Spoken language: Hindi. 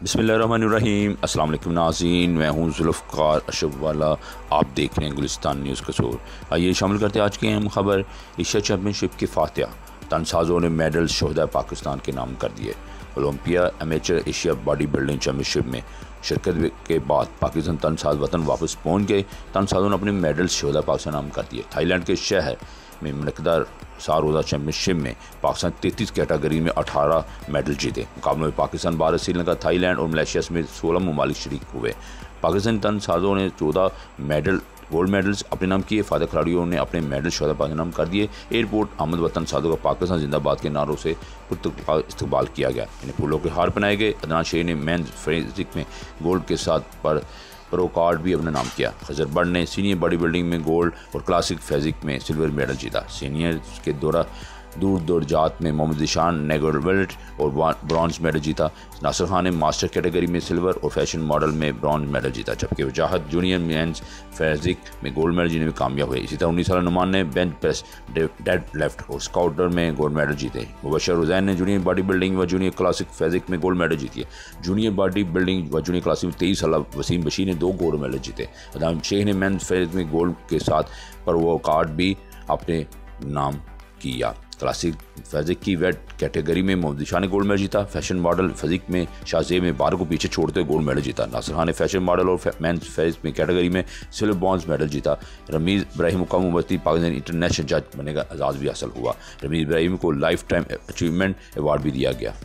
बिस्मिल्लाहिर्रहमानिर्रहीम। अस्सलाम वालेकुम नाज़रीन, मैं हूँ जुल्फ़कार अशरफ वाला। आप देख रहे हैं गुलिस्तान न्यूज़ कसूर। आइए शामिल करते हैं आज की अहम खबर। एशिया चैम्पियनशिप के फातिहा तनसाज़ों ने मेडल शोहदा पाकिस्तान के नाम कर दिए। Olympia amateur Asia body building championship में शिरकत के बाद पाकिस्तान तनसाज वतन वापस पहुँच गए। तनसाज़ों ने अपने मेडल शोहदा पाकिस्तान नाम कर दिए। थाईलैंड के शहर में मुनक़दा सारोज़ा चैम्पियनशिप में पाकिस्तान 33 कैटेगरी में 18 मेडल जीते। मुकाबले में पाकिस्तान, भारत, श्रीलंका, थाईलैंड और मलेशिया समेत 16 ममालिक शरीक हुए। पाकिस्तानी तनसाज़ों ने 14 गोल्ड मेडल्स अपने नाम किए। फातह खिलाड़ियों ने अपने मेडल शोहदा पाकिस्तान नाम कर दिए। एयरपोर्ट अहमद वतन साज़ों का पाकिस्तान जिंदाबाद के नारों से इस्तकबाल किया गया। इन्हें फूलों के हार पहनाए गए। अदनान शेख ने मेंस फिजिक में गोल्ड के साथ प्रो कार्ड भी अपना नाम किया। खजर बट ने सीनियर बॉडी बिल्डिंग में गोल्ड और क्लासिक फिजिक में सिल्वर मेडल जीता। सीनियर के दूर जात में मोहम्मद ज़ीशान ने गोल्ड और ब्रॉन्ज मेडल जीता। नासिर खान ने मास्टर कैटेगरी में सिल्वर और फैशन मॉडल में ब्रॉन्ज मेडल जीता, जबकि वजाहत जूनियर मेंस फिजिक में गोल्ड मेडल जीतने में कामयाब हुए। इसी तरह 19 साल नुमान ने बेंच प्रेस, डेड लिफ्ट और स्काउटर में गोल्ड मेडल जीते। मुबशर हुसैन ने जूनियर बॉडी बिल्डिंग व जूनियर क्लासिक फिजिक में गोल्ड मेडल जीती है। जूनियर बॉडी बिल्डिंग व जूनियर क्लासिक में 23 साल वसीम बशीर ने 2 गोल्ड मेडल जीते। अदनान शेख ने मेंस फिजिक में गोल्ड के साथ प्रो कार्ड भी अपने नाम किया। क्लासिक फिजिक की वेट कैटेगरी में मोहम्मद ज़ीशान ने गोल्ड मेडल जीता। फैशन मॉडल फिजिक में शाहजेब में 12 को पीछे छोड़ते हुए गोल्ड मेडल जीता। नासिर खान ने फैशन मॉडल और मेंस फिजिक में कैटेगरी में सिल्वर ब्रॉन्ज मेडल जीता। रमीज़ इब्राहिम को मुफ्ती पाकिस्तान इंटरनेशनल जज बनने का एजाज़ भी हासिल हुआ। रमीज़ इब्राहिम को लाइफ टाइम अचीवमेंट अवार्ड भी दिया गया।